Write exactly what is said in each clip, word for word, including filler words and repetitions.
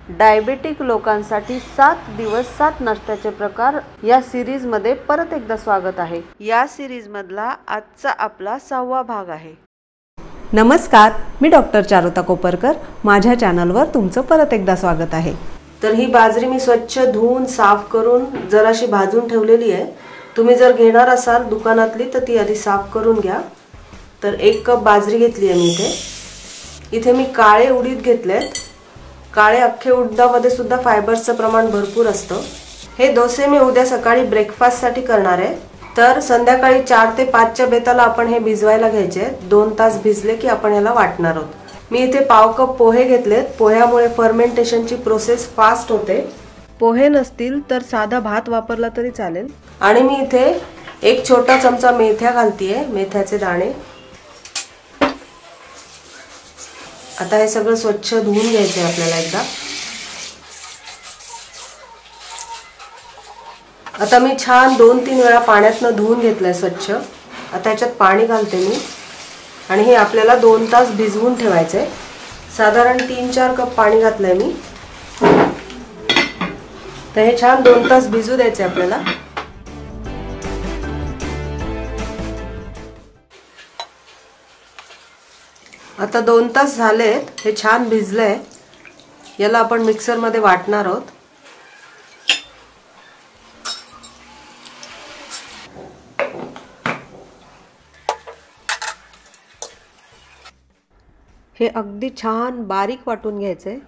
Diabetic लोकांसाठी सात दिवस सात नाश्त्याचे प्रकार या सिरीज मध्ये परत एकदा स्वागत आहे। या सिरीज मधला आजचा आपला सहावा भाग आहे। नमस्कार, मी डॉक्टर चारुता कोपरकर, माझ्या चॅनलवर तुमचं परत एकदा स्वागत आहे। तर ही बाजरी मी स्वच्छ धुवून साफ करून जराशी भाजून ठेवलेली आहे। तुम्ही जर घेणार असाल दुकानातली तर ती आधी साफ करून घ्या। तर एक कप बाजरी घेतली आहे मी इथे। इथे मी काळे उडीद घेतलेत। काळे अख्खे उडदामध्ये सुद्धा फायबरचं प्रमाण भरपूर असतं। हे डोसे मी उद्या सकाळी ब्रेकफास्ट साठी करणार आहे। तर संध्याकाळी चार ते पाच च्या बेताला आपण हे भिजवायला घ्यायचे। दोन तास भिजले की आपण याला वाटणार आहोत। मी इथे पाव कप पोहे घेतलेत। पोह्यामुळे फर्मेंटेशनची प्रोसेस फास्ट होते। पोहे नसतील तर साधा भात वापरला तरी चालेल। आणि मी इथे एक छोटा चमचा मेथ्या घालतीये, मेथ्याचे दाणे। आता हे सगळं स्वच्छ धुवून घ्यायचे आपल्याला एकदा। आता मी छान दोन तीन वेळा पाण्यातनं धुवून घेतलंय स्वच्छ। आता याच्यात पाणी घालते मी आणि हे आपल्याला दोन तास भिजवून ठेवायचंय। साधारण तीन चार कप पाणी घातलंय मी। तर हे छान दोन तास भिजू द्यायचे आपल्याला। आता दोन तास झालेत, हे छान भिजलंय। याला आपण मिक्सर मध्ये वाटणार आहोत। हे अगदी छान बारीक वाटून घ्यायचंय।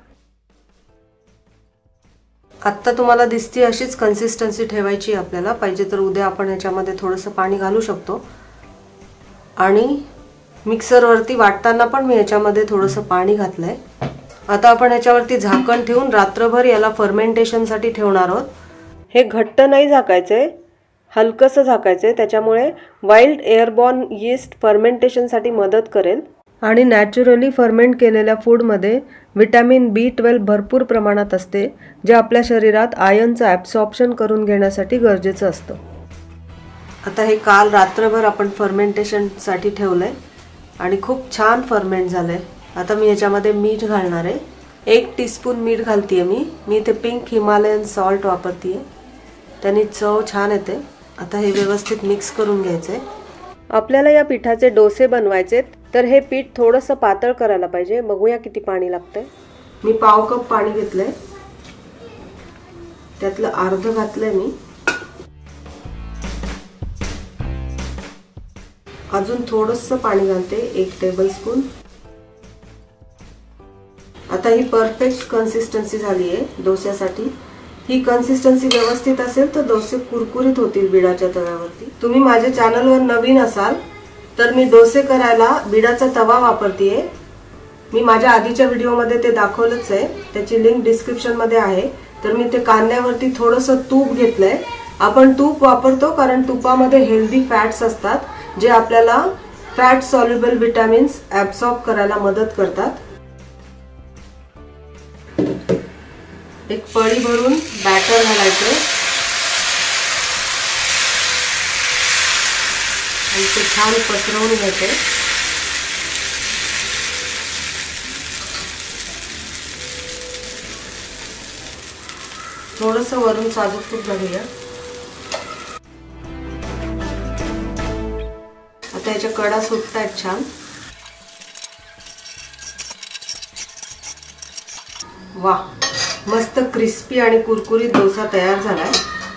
आता तुम्हाला दिसते अशीच कन्सिस्टन्सी ठेवायची आपल्याला। पाहिजे तर उद्या आपण याच्यामध्ये थोडंसं पाणी घालू शकतो। आणि मिक्सर वरती वाटताना पण मी याच्यामध्ये थोडंसं पाणी घातलंय। आता आपण याच्यावरती झाकण ठेवून रात्रभर याला फर्मेंटेशन साठी ठेवणार आहोत। हे घट्ट नाही झाकायचे, हलकसं झाकायचे। त्याच्यामुळे वाइल्ड एअरबॉर्न यीस्ट फर्मेंटेशन साठी मदत करेल। आणि नॅचरली फर्मेंट केलेल्या फूड मध्ये विटॅमिन बी ट्वेल्व भरपूर प्रमाणात असते, जे आपल्या शरीरात आयर्नचं ॲब्सॉर्प्शन करून घेण्यासाठी गरजेचं असतं। आता हे काल रात्रभर आपण फर्मेंटेशन साठी ठेवलंय आणि खूप छान फर्मेंट झालंय। आता मी याच्यामध्ये मीठ घालणार आहे। एक टीस्पून मीठ घालतीये मी। मी इथे पिंक हिमालयन सॉल्ट वापरतीये, त्याने चव छान येते। आता हे व्यवस्थित मिक्स करून घ्यायचंय। आपल्याला या पिठाचे डोसे बनवायचे, तर हे पीठ थोडंसं पातळ करायला पाहिजे। बघूया किती पाणी लागतंय। मी पाव कप पाणी घेतलंय, त्यातलं अर्ध घातलंय मी। अजून थोडंसं पाणी घालते, एक टेबलस्पून। आता ही परफेक्ट कन्सिस्टन्सी झाली आहे डोस्यासाठी। ही कन्सिस्टन्सी व्यवस्थित असेल तर डोसे कुरकुरीत होतील बिडाच्या तव्यावरती। तुम्ही माझ्या चॅनलवर नवीन असाल तर मी डोसे करायला बिडाचा तवा वापरतेय। मी माझ्या आधीच्या व्हिडिओमध्ये ते दाखवलंच आहे, त्याची लिंक डिस्क्रिप्शन मध्ये आहे। तर मी ते कांद्यावरती थोडंसं तूप घेतलंय। आपण तूप वापरतो कारण तुपामध्ये हेल्दी फॅट्स असतात, जे आपल्याला फॅट सॉल्युबल विटॅमिन्स ॲब्सॉर्ब करायला मदत करतात। एक पळी भरून बॅटर घालायचं आणि ते छान पसरवून घ्यायचे। थोडंसं वरून साजूक तूप घालूया। आता याच्या कडा सुटतायत छान। वाह, मस्त क्रिस्पी आणि कुरकुरीत डोसा तयार झालाय।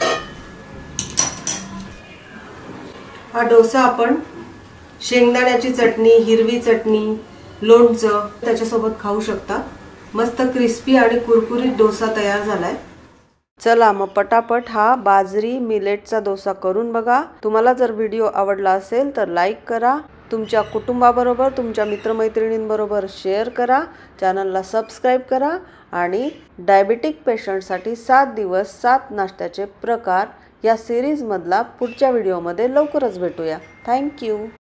हा डोसा आपण शेंगदाण्याची चटणी, हिरवी चटणी, लोणचं त्याच्यासोबत खाऊ शकता। मस्त क्रिस्पी आणि कुरकुरीत डोसा तयार झालाय। चला मग पटापट हा बाजरी मिलेटचा डोसा करून बघा। तुम्हाला जर व्हिडिओ आवडला असेल तर लाईक करा, तुमच्या कुटुंबाबरोबर, तुमच्या मित्रमैत्रिणींबरोबर शेअर करा, चॅनलला सबस्क्राईब करा आणि डायबिटिक पेशंटसाठी सात दिवस सात नाश्त्याचे प्रकार या सिरीजमधला पुढच्या व्हिडिओमध्ये लवकरच भेटूया। थँक्यू।